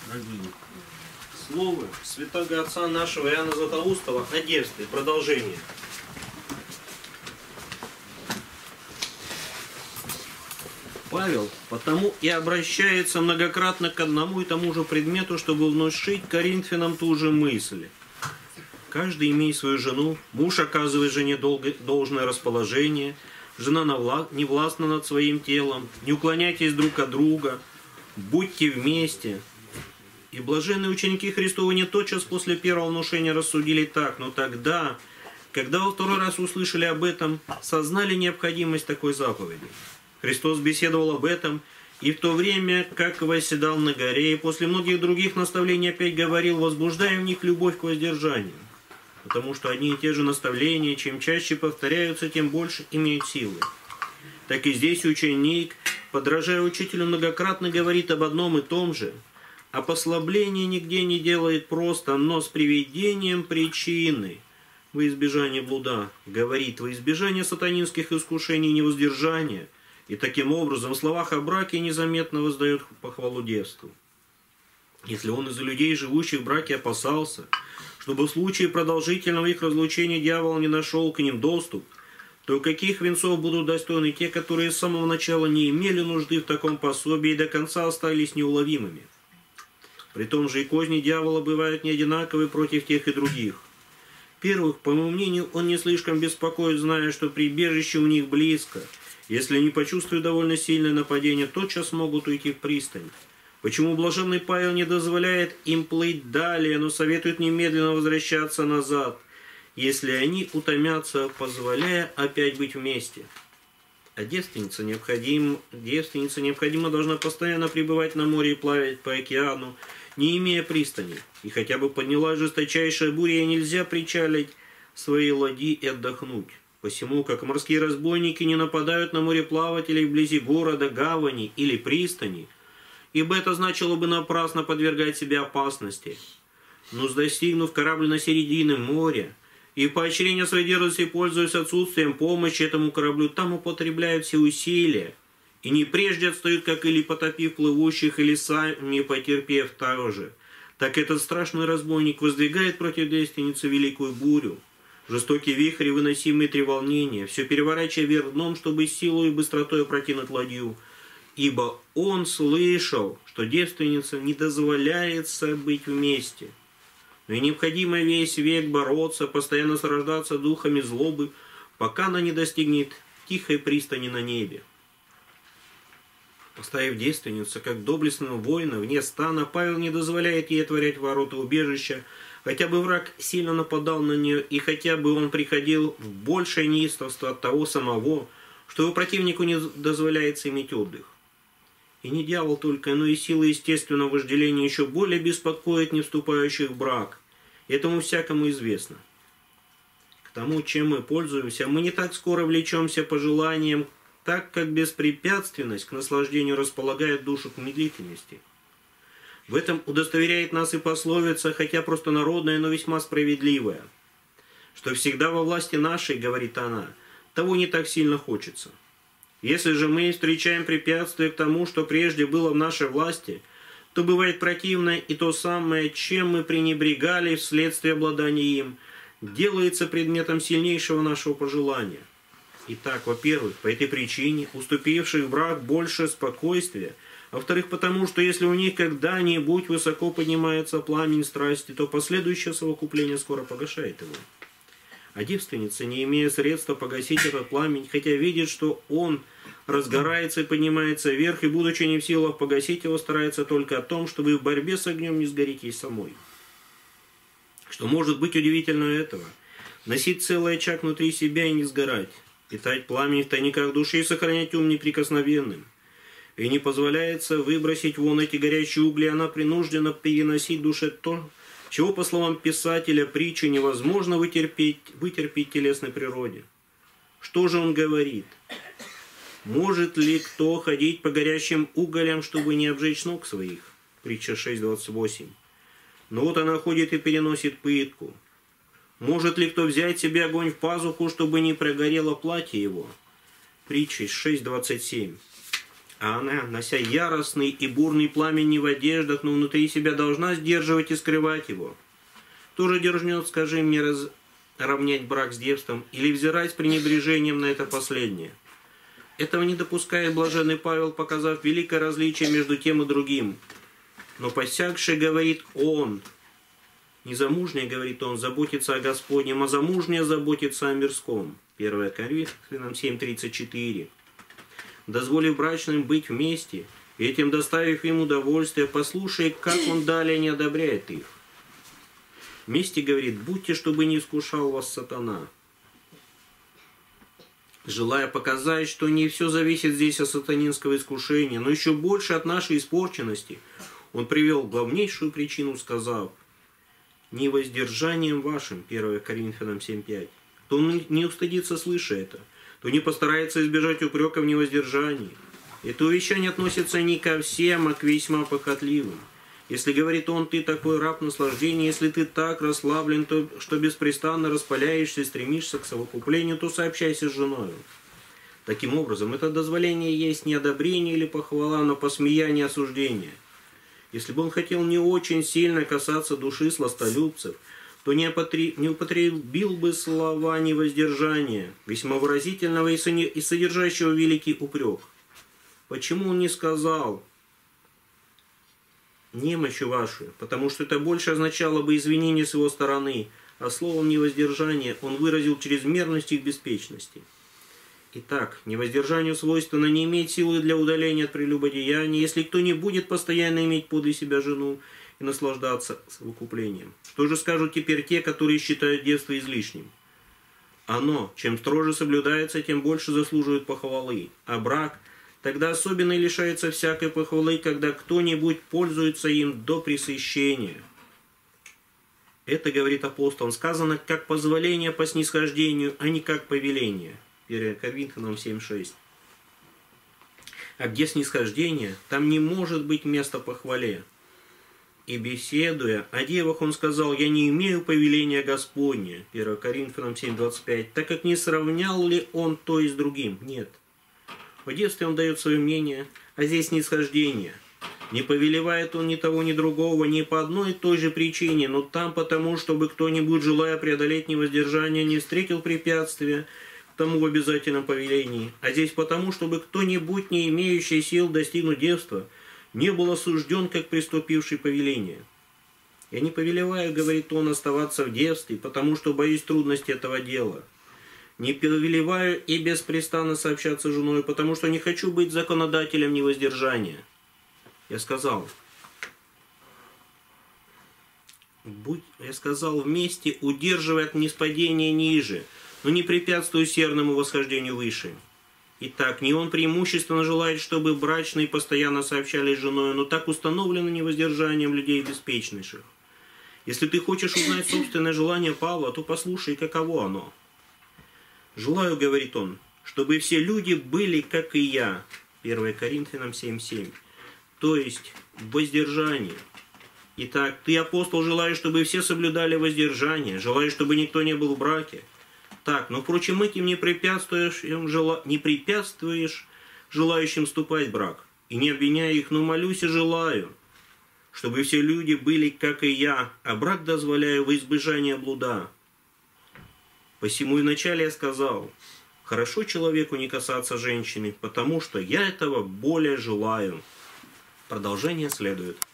Слово святого отца нашего Иоанна Златоустова о девстве. Продолжение. Павел потому и обращается многократно к одному и тому же предмету, чтобы внушить коринфянам ту же мысль. Каждый имеет свою жену, муж оказывает жене должное расположение, жена не властна над своим телом, не уклоняйтесь друг от друга, будьте вместе. И блаженные ученики Христовы не тотчас после первого внушения рассудили так, но тогда, когда во второй раз услышали об этом, сознали необходимость такой заповеди. Христос беседовал об этом, и в то время, как восседал на горе, и после многих других наставлений опять говорил, возбуждая в них любовь к воздержанию. Потому что одни и те же наставления, чем чаще повторяются, тем больше имеют силы. Так и здесь ученик, подражая учителю, многократно говорит об одном и том же, а послабление нигде не делает просто, но с приведением причины во избежание блуда, говорит во избежание сатанинских искушений и невоздержания, и таким образом в словах о браке незаметно воздает похвалу девству. Если он из-за людей, живущих в браке, опасался, чтобы в случае продолжительного их разлучения дьявол не нашел к ним доступ, то каких венцов будут достойны те, которые с самого начала не имели нужды в таком пособии и до конца остались неуловимыми? При том же и козни дьявола бывают не одинаковы против тех и других. Первых, по моему мнению, он не слишком беспокоит, зная, что прибежище у них близко. Если не почувствуют довольно сильное нападение, тотчас могут уйти в пристань. Почему блаженный Павел не дозволяет им плыть далее, но советует немедленно возвращаться назад, если они утомятся, позволяя опять быть вместе? А девственница необходимо должна постоянно пребывать на море и плавать по океану, не имея пристани. И хотя бы поднялась жесточайшая буря, ей нельзя причалить свои ладьи и отдохнуть. Посему, как морские разбойники не нападают на мореплавателей вблизи города, гавани или пристани, ибо это значило бы напрасно подвергать себя опасности. Но достигнув корабль на середине моря, и в поощрение своей дерзости, пользуясь отсутствием помощи этому кораблю, там употребляют все усилия, и не прежде отстают, как или потопив плывущих, или сами потерпев того же. Так этот страшный разбойник воздвигает против девственницы великую бурю, жестокий вихрь и выносимые треволнения, все переворачивая вверх дном, чтобы силой и быстротой опрокинуть ладью. Ибо он слышал, что девственница не дозволяется быть вместе. Но и необходимо весь век бороться, постоянно сражаться духами злобы, пока она не достигнет тихой пристани на небе. Поставив девственницу как доблестного воина вне стана, Павел не дозволяет ей отворять ворота убежища, хотя бы враг сильно нападал на нее, и хотя бы он приходил в большее неистовство от того самого, что его противнику не дозволяется иметь отдых. И не дьявол только, но и сила естественного вожделения еще более беспокоит не вступающих в брак. Этому всякому известно. К тому, чем мы пользуемся, мы не так скоро влечемся по желаниям, так как беспрепятственность к наслаждению располагает душу к медлительности. В этом удостоверяет нас и пословица, хотя просто народная, но весьма справедливая, что всегда во власти нашей, говорит она, того не так сильно хочется. Если же мы встречаем препятствие к тому, что прежде было в нашей власти, то бывает противное, и то самое, чем мы пренебрегали вследствие обладания им, делается предметом сильнейшего нашего пожелания. Итак, во-первых, по этой причине уступивших в брак больше спокойствия, а во-вторых, потому что если у них когда-нибудь высоко поднимается пламень страсти, то последующее совокупление скоро погашает его. А девственница, не имея средства погасить этот пламень, хотя видит, что он разгорается и поднимается вверх, и, будучи не в силах погасить его, старается только о том, чтобы в борьбе с огнем не сгореть ей самой. Что может быть удивительно этого? Носить целый очаг внутри себя и не сгорать, питать пламень в тайниках души и сохранять ум неприкосновенным. И не позволяется выбросить вон эти горячие угли, она принуждена переносить душе то, чего, по словам писателя притчи, невозможно вытерпеть телесной природе. Что же он говорит? Может ли кто ходить по горящим уголям, чтобы не обжечь ног своих? Притча 6:28. Но вот она ходит и переносит пытку. Может ли кто взять себе огонь в пазуху, чтобы не прогорело платье его? Притча 6:27. А она, нося яростный и бурный пламень не в одеждах, но внутри себя должна сдерживать и скрывать его. Кто же дерзнет, скажи мне, равнять брак с девством или взирать с пренебрежением на это последнее? Этого не допускает блаженный Павел, показав великое различие между тем и другим. Но посягший, говорит он, незамужняя, говорит он, заботится о Господнем, а замужняя заботится о мирском. 1 Коринфянам 7:34. Дозволив брачным быть вместе, и этим доставив им удовольствие, послушай, как он далее не одобряет их. Вместе говорит, будьте, чтобы не искушал вас сатана. Желая показать, что не все зависит здесь от сатанинского искушения, но еще больше от нашей испорченности, он привел главнейшую причину, сказав, невоздержанием вашим, 1 Коринфянам 7:5. Кто не устыдится, слыша это, то не постарается избежать упрека в невоздержании. Это увещание относится не ко всем, а к весьма похотливым. Если, говорит он, ты такой раб наслаждения, если ты так расслаблен, что беспрестанно распаляешься и стремишься к совокуплению, то сообщайся с женою. Таким образом, это дозволение есть не одобрение или похвала, но посмеяние и осуждение. Если бы он хотел не очень сильно касаться души сластолюбцев, то не употребил бы слова невоздержания, весьма выразительного и содержащего великий упрек. Почему он не сказал немощью вашу? Потому что это больше означало бы извинение с его стороны, а словом невоздержание он выразил чрезмерность их беспечности. Итак, невоздержанию свойственно не иметь силы для удаления от прелюбодеяния, если кто не будет постоянно иметь подле себя жену и наслаждаться совокуплением. Что же скажут теперь те, которые считают девство излишним? Оно, чем строже соблюдается, тем больше заслуживает похвалы, а брак тогда особенно лишается всякой похвалы, когда кто-нибудь пользуется им до пресыщения. Это, говорит апостол, сказано как позволение по снисхождению, а не как повеление. 1 Коринфянам 7:6. А где снисхождение, там не может быть места похвале. И беседуя о девах, он сказал, я не имею повеления Господня. 1 Коринфянам 7:25. Так как не сравнял ли он то и с другим? Нет. В детстве он дает свое мнение, а здесь снисхождение. Не повелевает он ни того, ни другого, ни по одной и той же причине, но там потому, чтобы кто-нибудь, желая преодолеть невоздержание, не встретил препятствия к тому в обязательном повелении, а здесь потому, чтобы кто-нибудь, не имеющий сил достигнуть девства, не был осужден, как приступивший повеление. Я не повелеваю, говорит он, оставаться в девстве, потому что боюсь трудности этого дела. Не повелеваю и беспрестанно сообщаться с женой, потому что не хочу быть законодателем невоздержания. Я сказал, вместе, удерживая от ниспадения ниже, но не препятствуя усердному восхождению выше. Итак, не он преимущественно желает, чтобы брачные постоянно сообщались с женой, но так установлено невоздержанием людей беспечнейших. Если ты хочешь узнать собственное желание Павла, то послушай, каково оно. «Желаю, — говорит он, — чтобы все люди были, как и я». 1 Коринфянам 7:7. То есть, воздержание. Итак, ты, апостол, желаешь, чтобы все соблюдали воздержание, желаешь, чтобы никто не был в браке. Так, но, впрочем, этим не препятствуешь желающим вступать в брак. И не обвиняя их, но молюсь и желаю, чтобы все люди были, как и я, а брак дозволяю во избежание блуда. Посему и вначале я сказал, хорошо человеку не касаться женщины, потому что я этого более желаю. Продолжение следует.